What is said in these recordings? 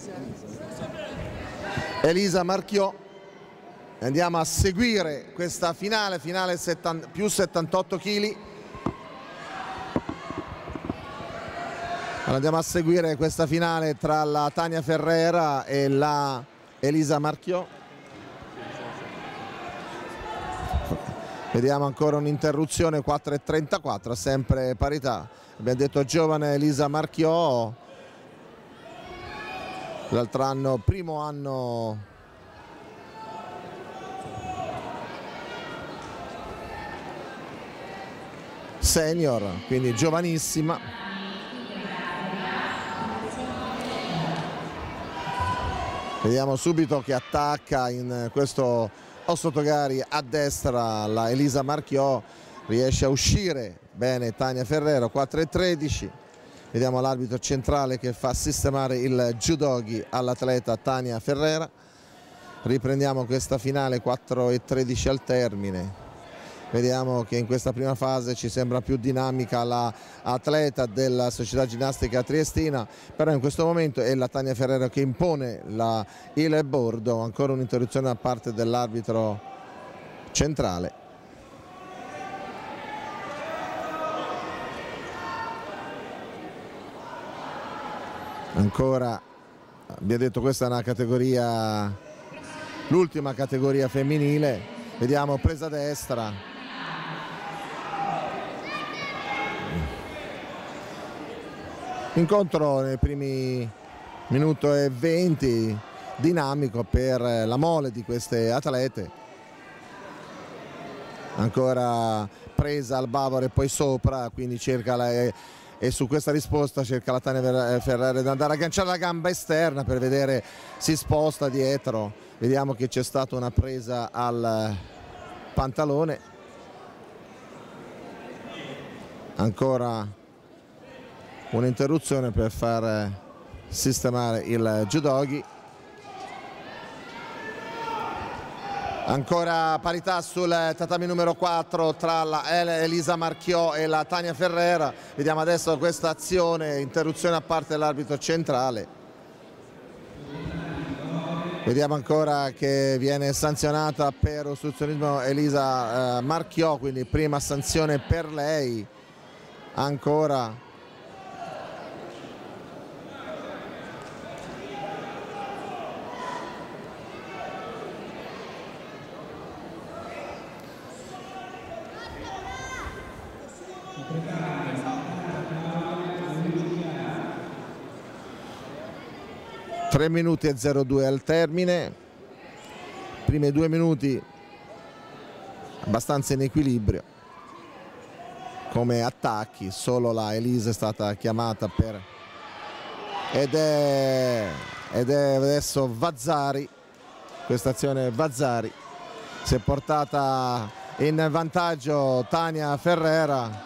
Elisa Marchiò. Andiamo a seguire questa finale più 78 kg. Andiamo a seguire questa finale tra la Tania Ferrera e la Elisa Marchiò. Vediamo ancora un'interruzione, 4:34, sempre parità. Abbiamo detto giovane Elisa Marchiò, l'altro anno, primo anno senior, quindi giovanissima. Vediamo subito che attacca in questo Ossotogari a destra la Elisa Marchiò, riesce a uscire bene Tania Ferrera, 4:13. Vediamo l'arbitro centrale che fa sistemare il judogi all'atleta Tania Ferrera. Riprendiamo questa finale, 4:13 al termine. Vediamo che in questa prima fase ci sembra più dinamica l'atleta della Società Ginnastica Triestina, però in questo momento è la Tania Ferrera che impone il bordo. Ancora un'interruzione da parte dell'arbitro centrale. Ancora, abbiamo detto, questa è una categoria, l'ultima categoria femminile. Vediamo presa destra. Incontro nei primi minuto e 20 dinamico per la mole di queste atlete. Ancora presa al bavero e poi sopra, quindi cerca e su questa risposta cerca la Tania Ferrera di andare a agganciare la gamba esterna per vedere, si sposta dietro. Vediamo che c'è stata una presa al pantalone. Ancora un'interruzione per far sistemare il judogi. Ancora parità sul tatami numero 4 tra la Elisa Marchiò e la Tania Ferrera. Vediamo adesso questa azione, interruzione a parte dell'arbitro centrale. Vediamo ancora che viene sanzionata per ostruzionismo Elisa Marchiò, quindi prima sanzione per lei. Ancora tre minuti e 02 al termine. Primi 2 minuti abbastanza in equilibrio come attacchi, solo la Elisa è stata chiamata per ed è adesso Vazzari. Questa azione Vazzari, si è portata in vantaggio Tania Ferrera.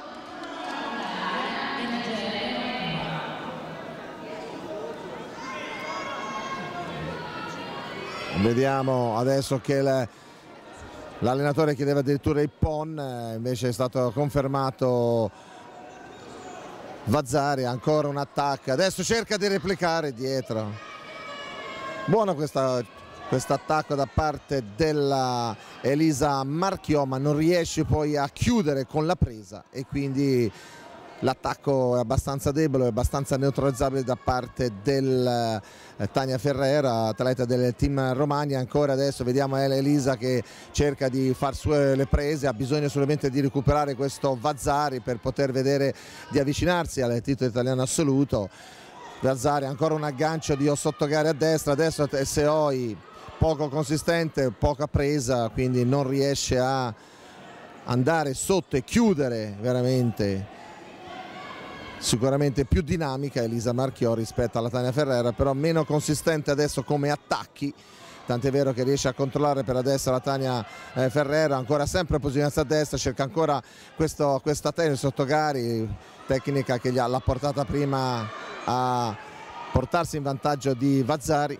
Vediamo adesso che l'allenatore chiedeva addirittura il PON, invece è stato confermato Vazzari. Ancora un attacco, adesso cerca di replicare dietro. Buono questo attacco da parte della Elisa Marchiò, ma non riesce poi a chiudere con la presa e quindi l'attacco è abbastanza debole, è abbastanza neutralizzabile da parte del Tania Ferrera, atleta del team Romagna. Ancora adesso vediamo Elisa che cerca di far sue le prese, ha bisogno solamente di recuperare questo Vazzari per poter vedere di avvicinarsi al titolo italiano assoluto. Vazzari, ancora un aggancio di Ossotogari a destra, adesso Seoi poco consistente, poca presa, quindi non riesce a andare sotto e chiudere veramente. Sicuramente più dinamica Elisa Marchiò rispetto alla Tania Ferrera, però meno consistente adesso come attacchi, tant'è vero che riesce a controllare per adesso la Tania Ferrera. Ancora sempre posizionata a destra, cerca ancora questa tennis Ossotogari, tecnica che l'ha portata prima a portarsi in vantaggio di Vazzari.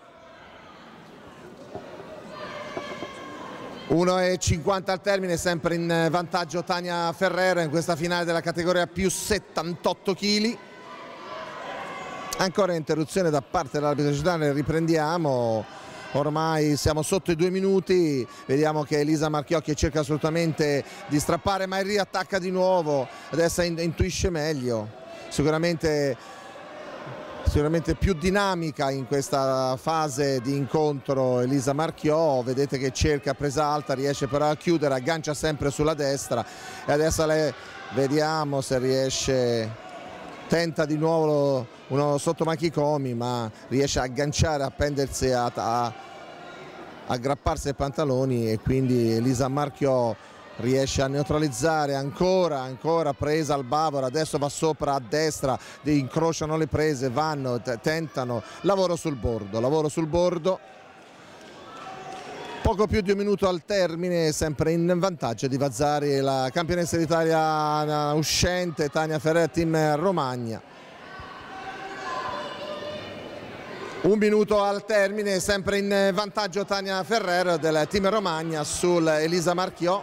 1:50 al termine, sempre in vantaggio Tania Ferrera in questa finale della categoria più 78 kg. Ancora interruzione da parte dell'arbitro centrale, riprendiamo, ormai siamo sotto i 2 minuti, vediamo che Elisa Marchiò cerca assolutamente di strappare ma riattacca di nuovo, adesso intuisce meglio, sicuramente più dinamica in questa fase di incontro Elisa Marchiò, vedete che cerca presa alta, riesce però a chiudere, aggancia sempre sulla destra e adesso vediamo se riesce, tenta di nuovo uno sottomachikomi ma riesce a agganciare, a appendersi, a aggrapparsi ai pantaloni e quindi Elisa Marchiò riesce a neutralizzare, ancora presa al bavero, adesso va sopra a destra, incrociano le prese, vanno, tentano, lavoro sul bordo. Poco più di un minuto al termine, sempre in vantaggio di Vazzari la campionessa d'Italia uscente Tania Ferrer, Team Romagna. Un minuto al termine, sempre in vantaggio Tania Ferrer del Team Romagna sul Elisa Marchiò.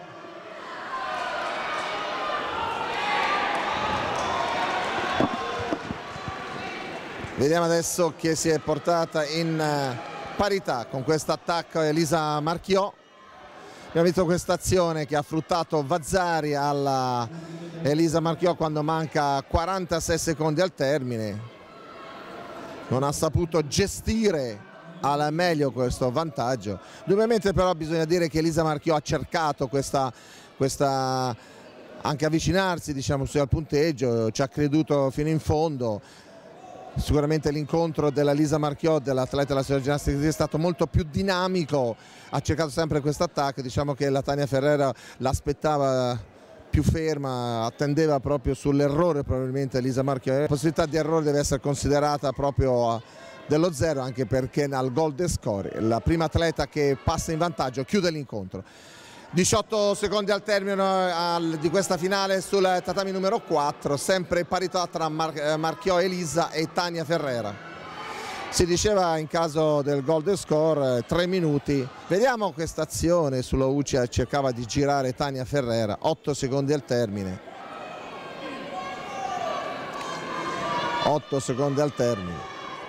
Vediamo adesso che si è portata in parità con questo attacco Elisa Marchiò. Abbiamo visto questa azione che ha fruttato Vazzari alla Elisa Marchiò quando manca 46 secondi al termine. Non ha saputo gestire al meglio questo vantaggio. Indubbiamente però bisogna dire che Elisa Marchiò ha cercato questa anche avvicinarsi, diciamo, al punteggio, ci ha creduto fino in fondo. Sicuramente l'incontro della Elisa Marchiò, dell'atleta della società ginnastica, è stato molto più dinamico, ha cercato sempre questo attacco, diciamo che la Tania Ferrer l'aspettava più ferma, attendeva proprio sull'errore probabilmente Elisa Marchiò. La possibilità di errore deve essere considerata proprio dello zero, anche perché nel golden score la prima atleta che passa in vantaggio chiude l'incontro. 18 secondi al termine di questa finale sul tatami numero 4, sempre parità tra Marchiò Elisa e Tania Ferrera. Si diceva in caso del golden score 3 minuti. Vediamo questa azione sulla UCI, cercava di girare Tania Ferrera, 8 secondi al termine. 8 secondi al termine.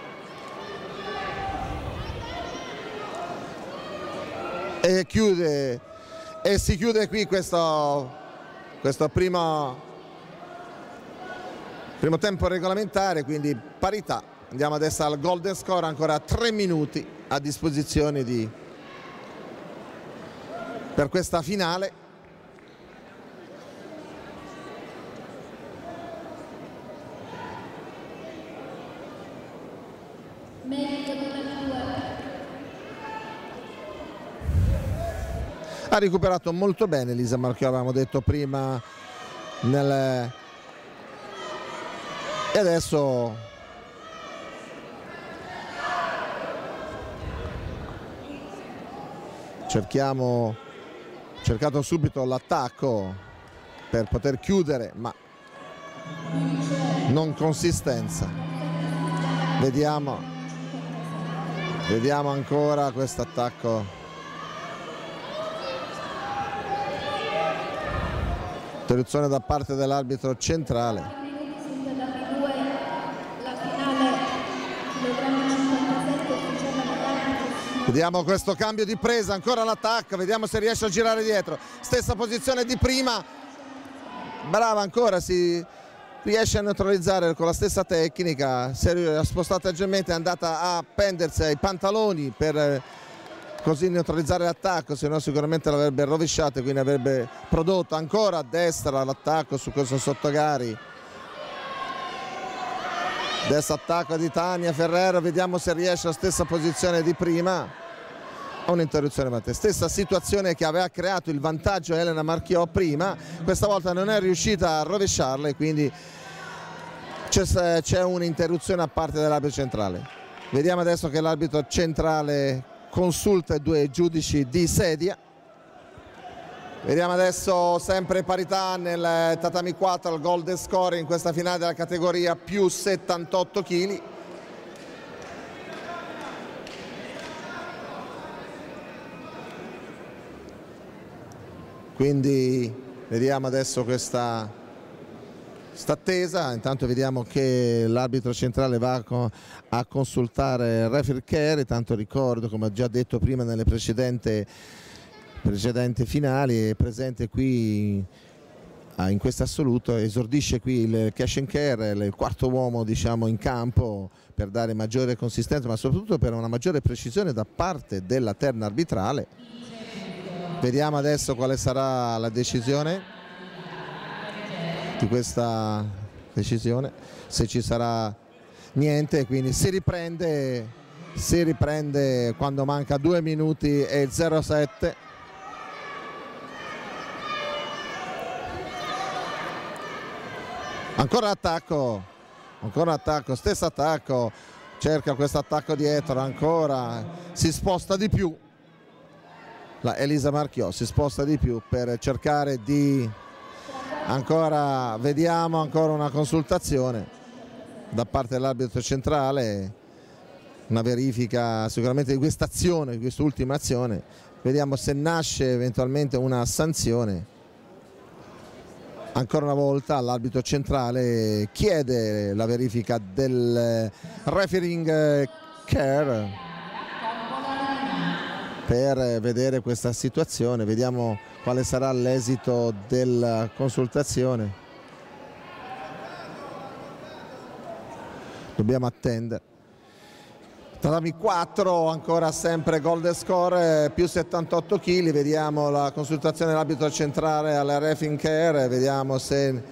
E si chiude qui questo primo tempo regolamentare, quindi parità. Andiamo adesso al golden score, ancora 3 minuti a disposizione per questa finale. Ha recuperato molto bene Elisa Marchiò, avevamo detto prima, e adesso cercato subito l'attacco per poter chiudere, ma non consistenza. Vediamo ancora questo attacco. Interruzione da parte dell'arbitro centrale. Vediamo questo cambio di presa, ancora l'attacco, vediamo se riesce a girare dietro. Stessa posizione di prima, brava ancora, si riesce a neutralizzare con la stessa tecnica, si è spostata leggermente, è andata a appendersi ai pantaloni per così neutralizzare l'attacco, se no sicuramente l'avrebbe rovesciato e quindi avrebbe prodotto ancora a destra l'attacco su questo sottogari. Adesso attacco di Tania Ferrer, vediamo se riesce alla stessa posizione di prima. Un'interruzione Matteo, stessa situazione che aveva creato il vantaggio Elena Marchiò prima, questa volta non è riuscita a rovesciarla e quindi c'è un'interruzione a parte dell'arbitro centrale. Vediamo adesso che l'arbitro centrale consulta i 2 giudici di sedia. Vediamo adesso sempre parità nel tatami 4 al golden score in questa finale della categoria più 78 kg. Quindi vediamo adesso questa sta attesa. Intanto vediamo che l'arbitro centrale va a consultare il referee care. Tanto ricordo, come ho già detto prima nelle precedenti finali, è presente qui in questo assoluto, esordisce qui il cash and care, il quarto uomo diciamo in campo, per dare maggiore consistenza ma soprattutto per una maggiore precisione da parte della terna arbitrale. Vediamo adesso quale sarà la decisione di questa decisione, se ci sarà niente, quindi si riprende quando manca 2 minuti e 07. Ancora attacco, stesso attacco, cerca questo attacco dietro, ancora si sposta di più, la Elisa Marchiò si sposta di più per cercare di, vediamo ancora una consultazione da parte dell'arbitro centrale, una verifica sicuramente di questa azione, di quest'ultima azione, vediamo se nasce eventualmente una sanzione. Ancora una volta l'arbitro centrale chiede la verifica del refereeing care per vedere questa situazione. Vediamo quale sarà l'esito della consultazione. Dobbiamo attendere. Tatami 4, ancora sempre golden score, più 78 kg, vediamo la consultazione dell'arbitro centrale alla refereeing care, vediamo se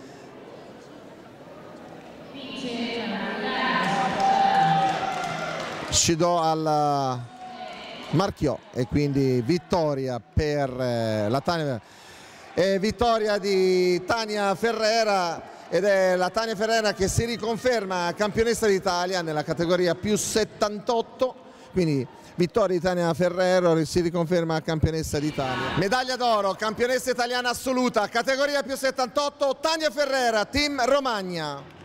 Scidò alla Marchiò e quindi vittoria per la Tania, vittoria di Tania Ferrera. Ed è la Tania Ferrera che si riconferma campionessa d'Italia nella categoria più 78, quindi vittoria di Tania Ferrera, si riconferma campionessa d'Italia. Medaglia d'oro, campionessa italiana assoluta, categoria più 78, Tania Ferrera, team Romagna.